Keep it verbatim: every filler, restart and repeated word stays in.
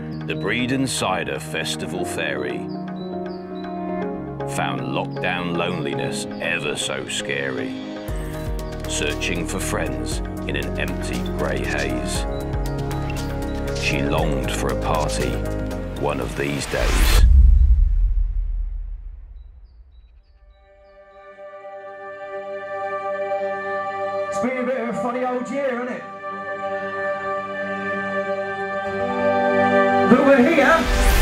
the Bredon Cider Festival Fairy found lockdown loneliness ever so scary, searching for friends in an empty grey haze. She longed for a party one of these days. It's been a bit of a funny old year, hasn't it? But we're here.